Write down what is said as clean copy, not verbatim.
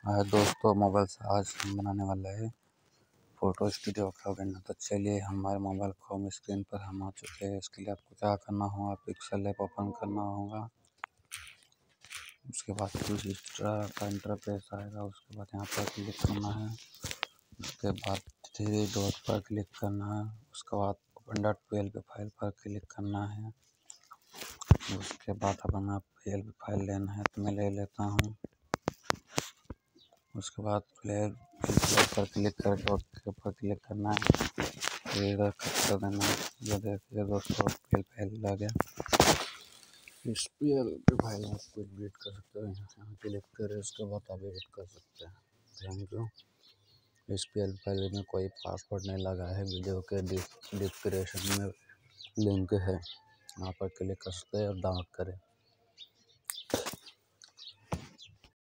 दोस्तों, मोबाइल से आज हम बनाने वाले हैं फ़ोटो स्टूडियो का करना। तो चलिए, हमारे मोबाइल को होम स्क्रीन पर हम आ चुके हैं। इसके लिए आपको क्या करना होगा, पिक्सल ऐप ओपन करना होगा। उसके बाद कुछ इस तरह का इंटरफेस आएगा। उसके बाद यहाँ पर क्लिक करना है। उसके बाद थ्री डॉट पर क्लिक करना है। उसके बाद open.plt फाइल पर क्लिक करना है। उसके बाद अपना plt फाइल लेना है, तो मैं ले लेता हूँ। उसके बाद प्लेयर पर क्लिक करके ओके पर क्लिक करना है। इधर कट कर देना है। ये देखिए दोस्तों, फाइल आ गया। इस फाइल आप कोई एडिट कर सकते हो। यहाँ क्लिक करें, उसके बाद आप एडिट कर सकते हैं। Thank you. इस फाइल में कोई पासवर्ड नहीं लगा है। वीडियो के डिस्क्रिप्शन में लिंक है, वहाँ पर क्लिक कर सकते हैं और डाउनलोड करें।